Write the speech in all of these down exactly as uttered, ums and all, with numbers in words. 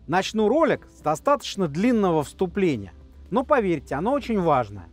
Начну ролик с достаточно длинного вступления, но поверьте, оно очень важное.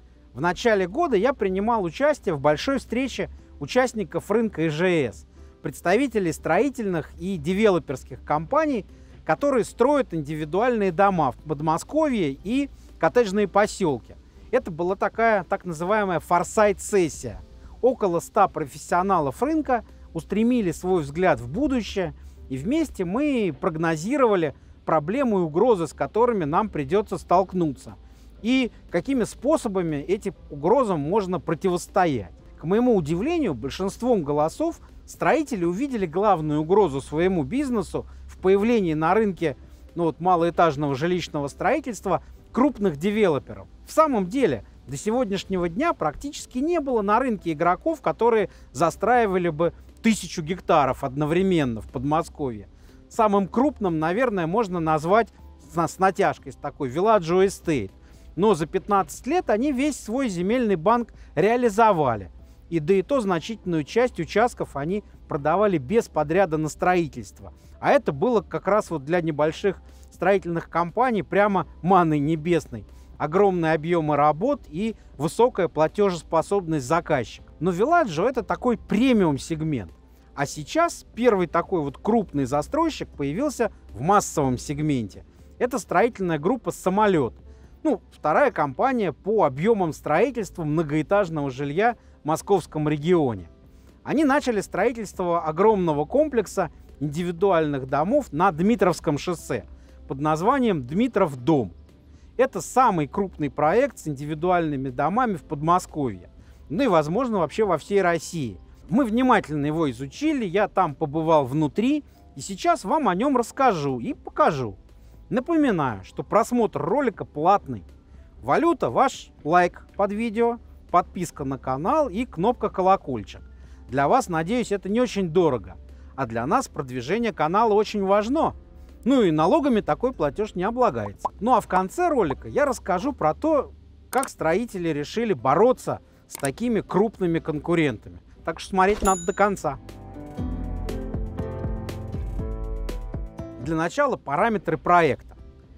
В начале года я принимал участие в большой встрече участников рынка И Ж С, представителей строительных и девелоперских компаний, которые строят индивидуальные дома в Подмосковье и коттеджные поселки. Это была такая так называемая форсайт-сессия. Около ста профессионалов рынка устремили свой взгляд в будущее, и вместе мы прогнозировали проблемы и угрозы, с которыми нам придется столкнуться, и какими способами этим угрозам можно противостоять. К моему удивлению, большинством голосов строители увидели главную угрозу своему бизнесу в появлении на рынке ну, вот, малоэтажного жилищного строительства крупных девелоперов. В самом деле, до сегодняшнего дня практически не было на рынке игроков, которые застраивали бы тысячу гектаров одновременно в Подмосковье. Самым крупным, наверное, можно назвать с натяжкой с такой Villaggio Estate. Но за пятнадцать лет они весь свой земельный банк реализовали. И да и то значительную часть участков они продавали без подряда на строительство. А это было как раз вот для небольших строительных компаний прямо манной небесной. Огромные объемы работ и высокая платежеспособность заказчика. Но Villaggio это такой премиум сегмент. А сейчас первый такой вот крупный застройщик появился в массовом сегменте. Это строительная группа «Самолет». Ну, вторая компания по объемам строительства многоэтажного жилья в московском регионе. Они начали строительство огромного комплекса индивидуальных домов на Дмитровском шоссе под названием «Дмитров дом». Это самый крупный проект с индивидуальными домами в Подмосковье, ну и, возможно, вообще во всей России. Мы внимательно его изучили, я там побывал внутри, и сейчас вам о нем расскажу и покажу. Напоминаю, что просмотр ролика платный. Валюта ваш лайк под видео, подписка на канал и кнопка колокольчик. Для вас, надеюсь, это не очень дорого, а для нас продвижение канала очень важно. Ну и налогами такой платеж не облагается. Ну а в конце ролика я расскажу про то, как строители решили бороться с такими крупными конкурентами. Так что смотреть надо до конца. Для начала параметры проекта.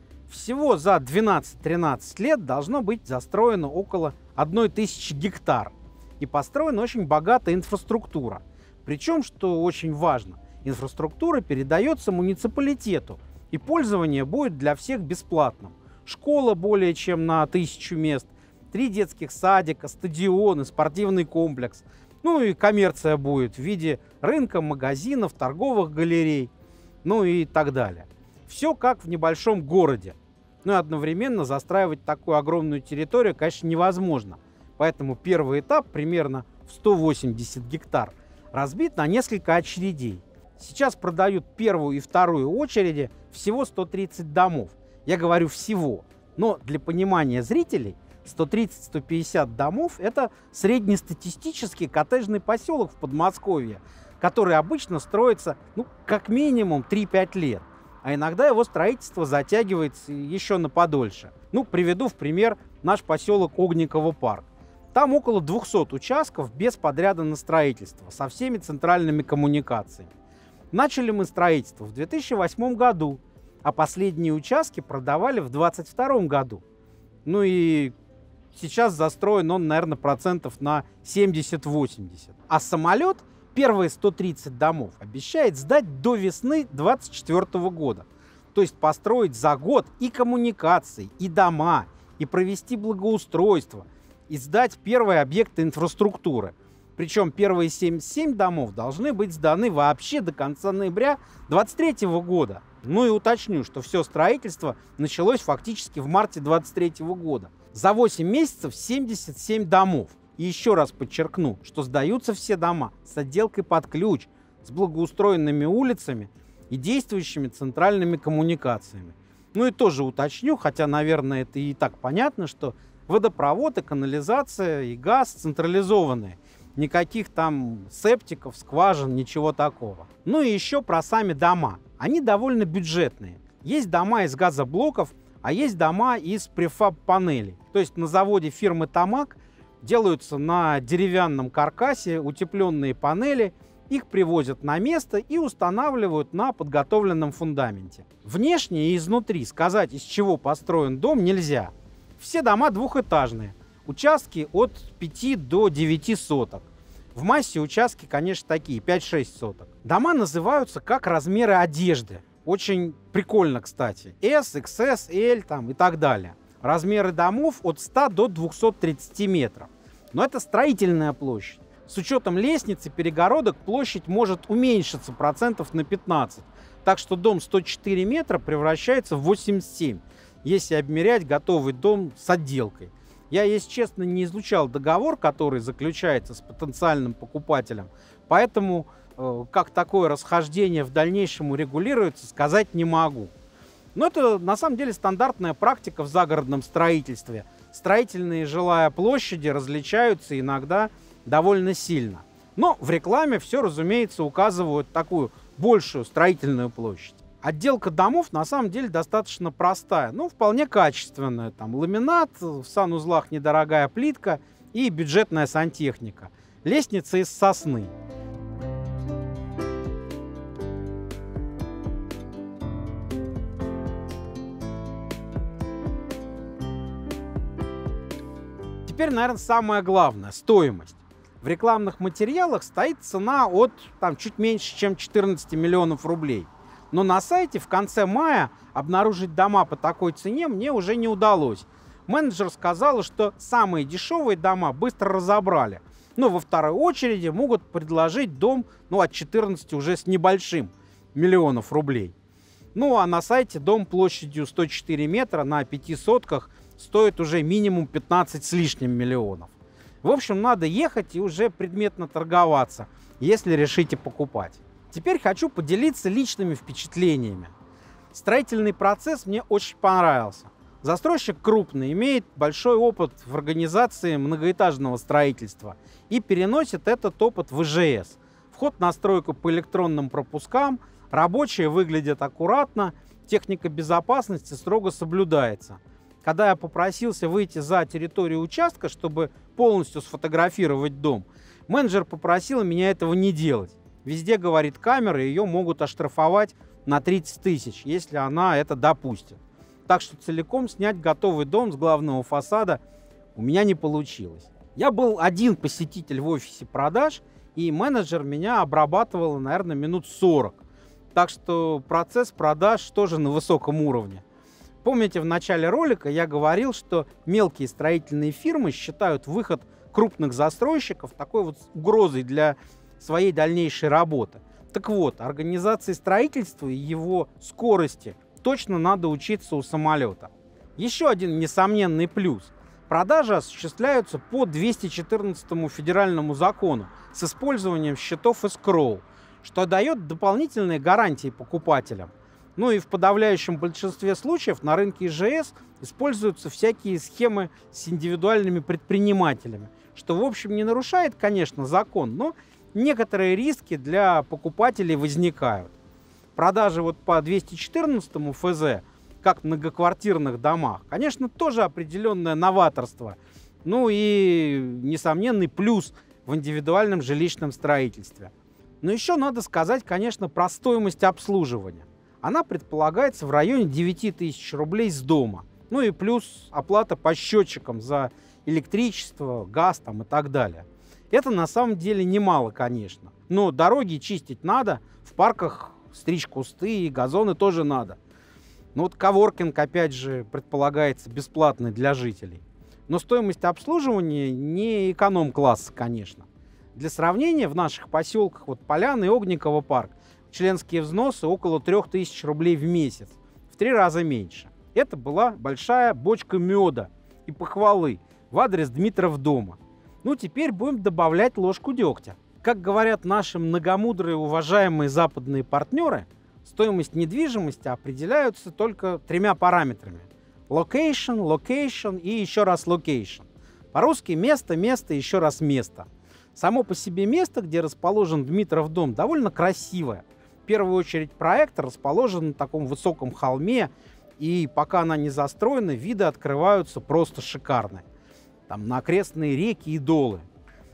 Всего за двенадцать-тринадцать лет должно быть застроено около одной тысячи гектар. И построена очень богатая инфраструктура. Причем, что очень важно, инфраструктура передается муниципалитету, и пользование будет для всех бесплатным. Школа более чем на тысячу мест, три детских садика, стадионы, спортивный комплекс. Ну и коммерция будет в виде рынка, магазинов, торговых галерей, ну и так далее. Все как в небольшом городе. Ну и одновременно застраивать такую огромную территорию, конечно, невозможно. Поэтому первый этап, примерно в сто восемьдесят гектар, разбит на несколько очередей. Сейчас продают первую и вторую очереди всего сто тридцать домов. Я говорю всего, но для понимания зрителей сто тридцать — сто пятьдесят домов – это среднестатистический коттеджный поселок в Подмосковье, который обычно строится ну, как минимум три-пять лет, а иногда его строительство затягивается еще на подольше. Ну, приведу в пример наш поселок Огниково парк. Там около двухсот участков без подряда на строительство, со всеми центральными коммуникациями. Начали мы строительство в две тысячи восьмом году, а последние участки продавали в две тысячи двадцать втором году. Ну и сейчас застроен он, наверное, процентов на семьдесят-восемьдесят. А самолет первые сто тридцать домов обещает сдать до весны две тысячи двадцать четвёртого года. То есть построить за год и коммуникации, и дома, и провести благоустройство, и сдать первые объекты инфраструктуры. Причем первые семьдесят семь домов должны быть сданы вообще до конца ноября две тысячи двадцать третьего года. Ну и уточню, что все строительство началось фактически в марте две тысячи двадцать третьего года. За восемь месяцев семьдесят семь домов. И еще раз подчеркну, что сдаются все дома с отделкой под ключ, с благоустроенными улицами и действующими центральными коммуникациями. Ну и тоже уточню, хотя, наверное, это и так понятно, что водопровод и канализация и газ централизованные. Никаких там септиков, скважин, ничего такого. Ну и еще про сами дома. Они довольно бюджетные. Есть дома из газоблоков, а есть дома из префаб-панелей. То есть на заводе фирмы «Томаг» делаются на деревянном каркасе утепленные панели Их привозят на место и устанавливают на подготовленном фундаменте. Внешне и изнутри сказать, из чего построен дом, нельзя. Все дома двухэтажные, участки от пяти до девяти соток. В массе участки, конечно, такие, пять-шесть соток. Дома называются как размеры одежды. Очень прикольно, кстати. S, икс эс, L там, и так далее. Размеры домов от ста до двухсот тридцати метров. Но это строительная площадь. С учетом лестницы, перегородок, площадь может уменьшиться процентов на пятнадцать. Так что дом сто четыре метра превращается в восемьдесят семь, если обмерять готовый дом с отделкой. Я, если честно, не изучал договор, который заключается с потенциальным покупателем, поэтому э, как такое расхождение в дальнейшем урегулируется, сказать не могу. Но это на самом деле стандартная практика в загородном строительстве. Строительные жилая площади различаются иногда довольно сильно. Но в рекламе все, разумеется, указывают такую большую строительную площадь. Отделка домов на самом деле достаточно простая, но вполне качественная. Там ламинат, в санузлах недорогая плитка и бюджетная сантехника. Лестница из сосны. Теперь, наверное, самое главное – стоимость. В рекламных материалах стоит цена от там, чуть меньше, чем четырнадцати миллионов рублей. Но на сайте в конце мая обнаружить дома по такой цене мне уже не удалось. Менеджер сказала, что самые дешевые дома быстро разобрали. Но во второй очереди могут предложить дом ну, от четырнадцати уже с небольшим миллионов рублей. Ну а на сайте дом площадью сто четыре метра на пяти сотках стоит уже минимум пятнадцать с лишним миллионов. В общем, надо ехать и уже предметно торговаться, если решите покупать. Теперь хочу поделиться личными впечатлениями. Строительный процесс мне очень понравился. Застройщик крупный, имеет большой опыт в организации многоэтажного строительства и переносит этот опыт в и жэ эс. Вход на стройку по электронным пропускам, рабочие выглядят аккуратно, техника безопасности строго соблюдается. Когда я попросился выйти за территорию участка, чтобы полностью сфотографировать дом, менеджер попросил меня этого не делать. Везде, говорит, камеры, ее могут оштрафовать на тридцать тысяч, если она это допустит. Так что целиком снять готовый дом с главного фасада у меня не получилось. Я был один посетитель в офисе продаж, и менеджер меня обрабатывал, наверное, минут сорок. Так что процесс продаж тоже на высоком уровне. Помните, в начале ролика я говорил, что мелкие строительные фирмы считают выход крупных застройщиков такой вот угрозой для своей дальнейшей работы. Так вот, организации строительства и его скорости точно надо учиться у самолета. Еще один несомненный плюс. Продажи осуществляются по двести четырнадцатому федеральному закону с использованием счетов эскроу, что дает дополнительные гарантии покупателям. Ну и в подавляющем большинстве случаев на рынке и жэ эс используются всякие схемы с индивидуальными предпринимателями, что, в общем, не нарушает, конечно, закон, но некоторые риски для покупателей возникают. Продажи вот по двести четырнадцатому эф зэ, как в многоквартирных домах, конечно, тоже определенное новаторство, ну и несомненный плюс в индивидуальном жилищном строительстве. Но еще надо сказать, конечно, про стоимость обслуживания. Она предполагается в районе девяти тысяч рублей с дома. Ну и плюс оплата по счетчикам за электричество, газ там и так далее. Это на самом деле немало, конечно. Но дороги чистить надо, в парках стричь кусты и газоны тоже надо. Но вот коворкинг, опять же, предполагается бесплатный для жителей. Но стоимость обслуживания не эконом-класса, конечно. Для сравнения, в наших поселках вот Поляны и Огниково парк членские взносы около трёх тысяч рублей в месяц, в три раза меньше. Это была большая бочка меда и похвалы в адрес Дмитров дома. Ну, теперь будем добавлять ложку дегтя. Как говорят наши многомудрые уважаемые западные партнеры, стоимость недвижимости определяются только тремя параметрами. Location, location и еще раз location. По-русски место, место, еще раз место. Само по себе место, где расположен Дмитров дом, довольно красивое. В первую очередь проект расположен на таком высоком холме, и пока она не застроена, виды открываются просто шикарные. Там на окрестные реки и долы.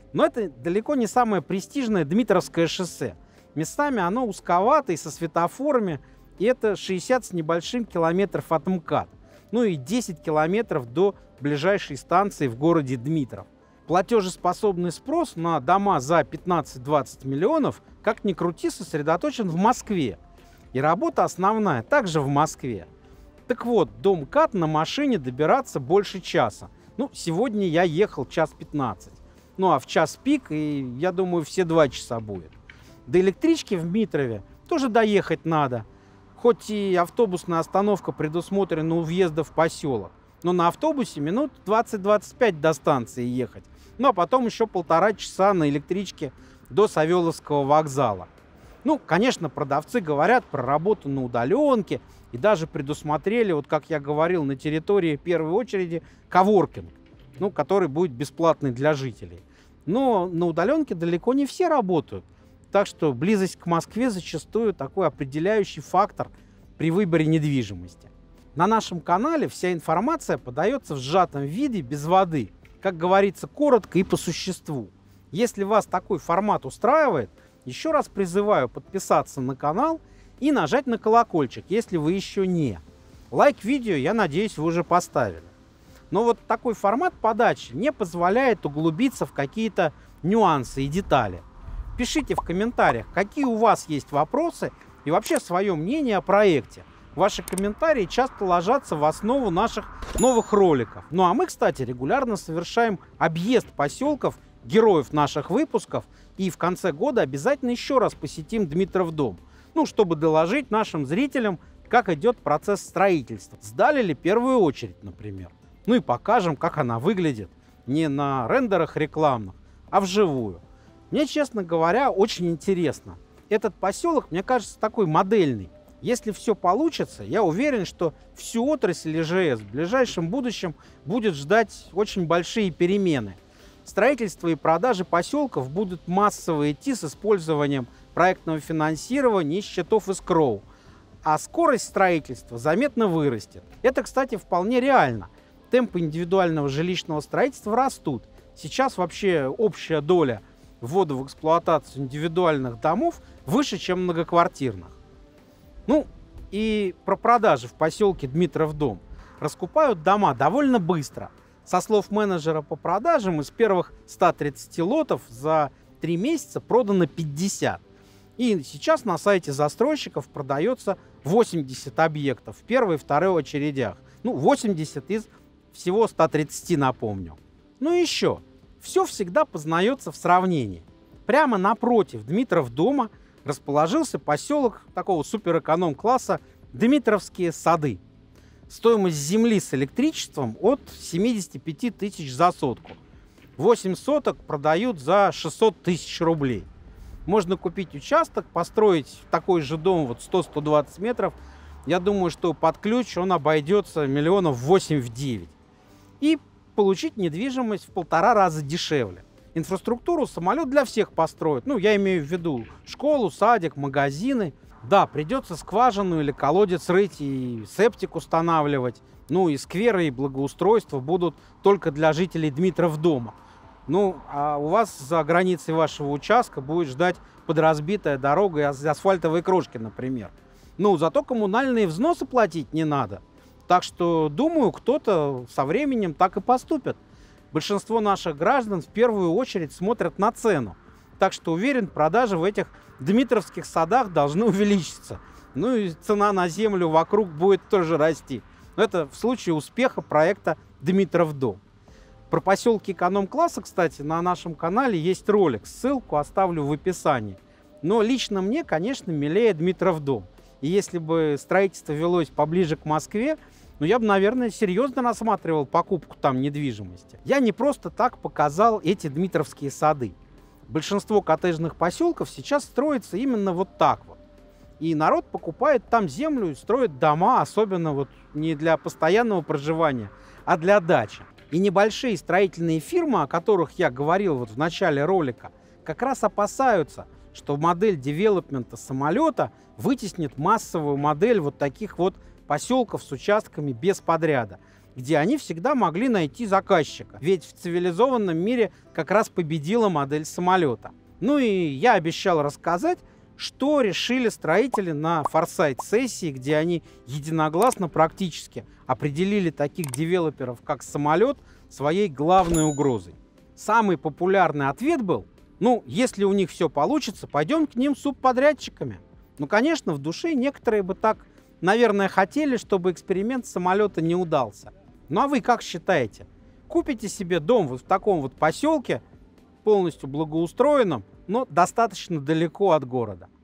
Но это далеко не самое престижное Дмитровское шоссе. Местами оно узковато и со светофорами, и это шестьдесят с небольшим километров от МКАД. Ну и десять километров до ближайшей станции в городе Дмитров. Платежеспособный спрос на дома за пятнадцать-двадцать миллионов, как ни крути, сосредоточен в Москве. И работа основная также в Москве. Так вот, до МКАД на машине добираться больше часа. Ну, сегодня я ехал час пятнадцать. Ну, а в час пик, и я думаю, все два часа будет. До электрички в Дмитрове тоже доехать надо. Хоть и автобусная остановка предусмотрена у въезда в поселок. Но на автобусе минут двадцать-двадцать пять до станции ехать. Ну, а потом еще полтора часа на электричке до Савеловского вокзала. Ну, конечно, продавцы говорят про работу на удаленке и даже предусмотрели, вот как я говорил, на территории первой очереди коворкинг, ну, который будет бесплатный для жителей. Но на удаленке далеко не все работают. Так что близость к Москве зачастую такой определяющий фактор при выборе недвижимости. На нашем канале вся информация подается в сжатом виде, без воды. Как говорится, коротко и по существу. Если вас такой формат устраивает, еще раз призываю подписаться на канал и нажать на колокольчик, если вы еще не. Лайк видео, я надеюсь, вы уже поставили. Но вот такой формат подачи не позволяет углубиться в какие-то нюансы и детали. Пишите в комментариях, какие у вас есть вопросы и вообще свое мнение о проекте. Ваши комментарии часто ложатся в основу наших новых роликов. Ну а мы, кстати, регулярно совершаем объезд поселков, героев наших выпусков, и в конце года обязательно еще раз посетим Дмитров дом. Ну, чтобы доложить нашим зрителям, как идет процесс строительства. Сдали ли первую очередь, например. Ну и покажем, как она выглядит. Не на рендерах рекламных, а вживую. Мне, честно говоря, очень интересно. Этот поселок, мне кажется, такой модельный. Если все получится, я уверен, что всю отрасль ИЖС в ближайшем будущем будет ждать очень большие перемены. Строительство и продажи поселков будут массово идти с использованием проектного финансирования и счетов эскроу. А скорость строительства заметно вырастет. Это, кстати, вполне реально. Темпы индивидуального жилищного строительства растут. Сейчас вообще общая доля ввода в эксплуатацию индивидуальных домов выше, чем многоквартирных. Ну и про продажи в поселке Дмитров дом. Раскупают дома довольно быстро. Со слов менеджера по продажам, из первых ста тридцати лотов за три месяца продано пятьдесят. И сейчас на сайте застройщиков продается восемьдесят объектов в первой и второй очередях. Ну, восемьдесят из всего ста тридцати, напомню. Ну и еще. Все всегда познается в сравнении. Прямо напротив Дмитров дома расположился поселок такого суперэконом-класса Дмитровские сады. Стоимость земли с электричеством от семидесяти пяти тысяч за сотку. восемь соток продают за шестьсот тысяч рублей. Можно купить участок, построить такой же дом, вот сто — сто двадцать метров. Я думаю, что под ключ он обойдется миллионов восемь-девять. И получить недвижимость в полтора раза дешевле. Инфраструктуру самолет для всех построит. Ну, я имею в виду школу, садик, магазины. Да, придется скважину или колодец рыть и септик устанавливать. Ну, и скверы, и благоустройство будут только для жителей Дмитров дома. Ну, а у вас за границей вашего участка будет ждать подразбитая дорога из асфальтовой крошки, например. Ну, зато коммунальные взносы платить не надо. Так что, думаю, кто-то со временем так и поступит. Большинство наших граждан в первую очередь смотрят на цену. Так что, уверен, продажи в этих дмитровских садах должны увеличиться. Ну и цена на землю вокруг будет тоже расти. Но это в случае успеха проекта Дмитров дом. Про поселки эконом-класса, кстати, на нашем канале есть ролик. Ссылку оставлю в описании. Но лично мне, конечно, милее Дмитров дом. И если бы строительство велось поближе к Москве, ну, я бы, наверное, серьезно рассматривал покупку там недвижимости. Я не просто так показал эти дмитровские сады. Большинство коттеджных поселков сейчас строится именно вот так вот. И народ покупает там землю и строит дома, особенно вот не для постоянного проживания, а для дачи. И небольшие строительные фирмы, о которых я говорил вот в начале ролика, как раз опасаются, что модель девелопмента самолета вытеснит массовую модель вот таких вот поселков с участками без подряда. где они всегда могли найти заказчика. Ведь в цивилизованном мире как раз победила модель самолета. Ну и я обещал рассказать, что решили строители на форсайт-сессии, где они единогласно практически определили таких девелоперов, как самолет, своей главной угрозой. Самый популярный ответ был: ну, если у них все получится, пойдем к ним субподрядчиками. Ну, конечно, в душе некоторые бы так, наверное, хотели, чтобы эксперимент самолета не удался. Ну, а вы как считаете? Купите себе дом вот в таком вот поселке, полностью благоустроенном, но достаточно далеко от города.